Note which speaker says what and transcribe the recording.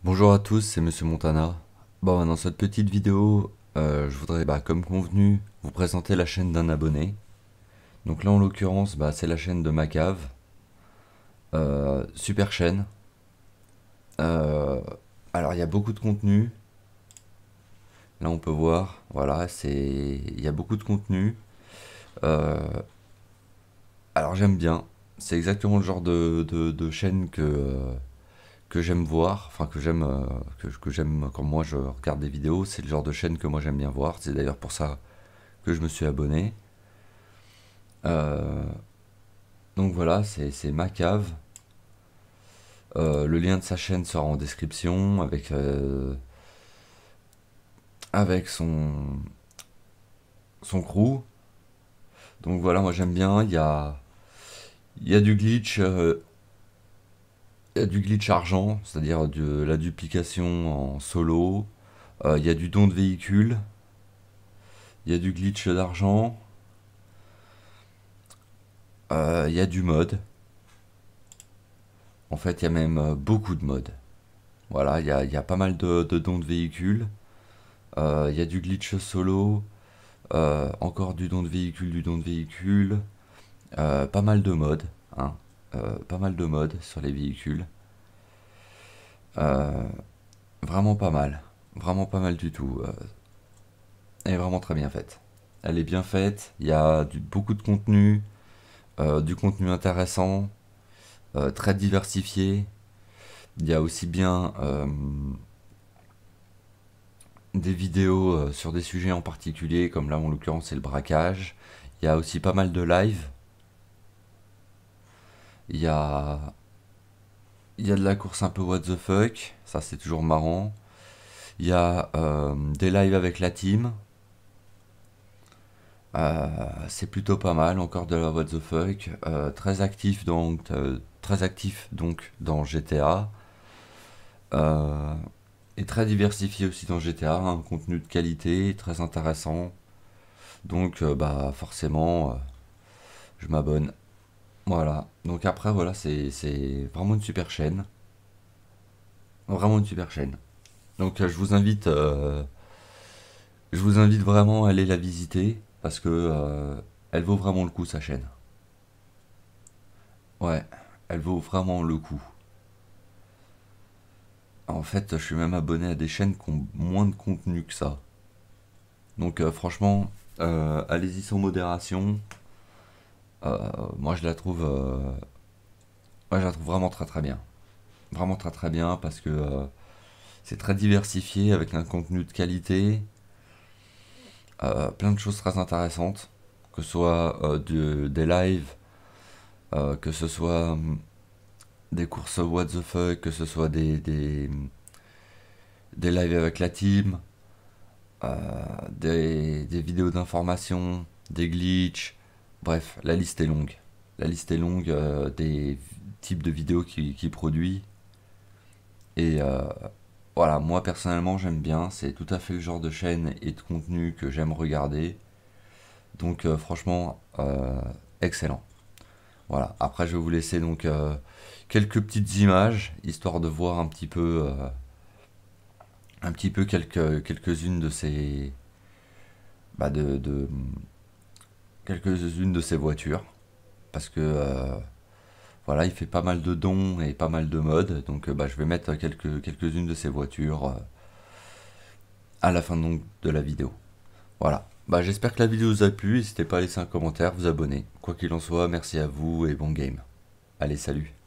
Speaker 1: Bonjour à tous, c'est Monsieur Montana. Bon, dans cette petite vidéo, je voudrais, comme convenu, vous présenter la chaîne d'un abonné. Donc là, en l'occurrence, c'est la chaîne de Macave. Super chaîne. Euh, alors, il y a beaucoup de contenu. Là, on peut voir, voilà, il y a beaucoup de contenu. Euh, alors, j'aime bien. C'est exactement le genre de chaîne que j'aime voir, enfin que j'aime quand moi je regarde des vidéos. C'est le genre de chaîne que moi j'aime bien voir. C'est d'ailleurs pour ça que je me suis abonné. Euh, donc voilà, c'est ma cave. Le lien de sa chaîne sera en description avec son crew. Donc voilà, moi j'aime bien. Il y a du glitch, il y a du glitch argent, c'est-à-dire de la duplication en solo. Il y a du don de véhicule. Il y a du glitch d'argent. Il y a du mode. En fait, il y a même beaucoup de modes. Voilà, il y a pas mal de dons de véhicules. Il y a du glitch solo. Encore du don de véhicule. Pas mal de modes. Hein. Pas mal de modes sur les véhicules. Euh, Vraiment pas mal. Vraiment pas mal du tout. Elle est vraiment très bien faite. Elle est bien faite. Il y a beaucoup de contenu. Du contenu intéressant. Très diversifié. Il y a aussi bien des vidéos sur des sujets en particulier, comme là en l'occurrence c'est le braquage. Il y a aussi pas mal de live. Il y a, il y a de la course un peu what the fuck, ça c'est toujours marrant. Il y a des lives avec la team. C'est plutôt pas mal, encore de la what the fuck. Très actif donc dans GTA. Euh, et très diversifié aussi dans GTA, un contenu de qualité, très intéressant. Donc forcément je m'abonne. Voilà. Donc après voilà, c'est vraiment une super chaîne. Vraiment une super chaîne. Donc je vous invite vraiment à aller la visiter parce que elle vaut vraiment le coup sa chaîne. Ouais, elle vaut vraiment le coup. En fait, je suis même abonné à des chaînes qui ont moins de contenu que ça. Donc franchement, allez-y sans modération. Moi je la trouve vraiment très très bien. Vraiment très très bien parce que c'est très diversifié avec un contenu de qualité, plein de choses très intéressantes, que ce soit des lives, que ce soit des courses what the fuck, que ce soit des lives avec la team, des vidéos d'information, des glitches, bref, la liste est longue. La liste est longue des types de vidéos qu'il produit. Et voilà, moi personnellement j'aime bien, c'est tout à fait le genre de chaîne et de contenu que j'aime regarder. Donc franchement, excellent. Voilà, après je vais vous laisser donc quelques petites images, histoire de voir un petit peu quelques-unes de ces... Bah quelques-unes de ces voitures. Parce que voilà, il fait pas mal de dons et pas mal de modes. Donc je vais mettre quelques-unes de ces voitures à la fin donc, de la vidéo. Voilà. J'espère que la vidéo vous a plu. N'hésitez pas à laisser un commentaire, vous abonner. Quoi qu'il en soit, merci à vous et bon game. Allez, salut.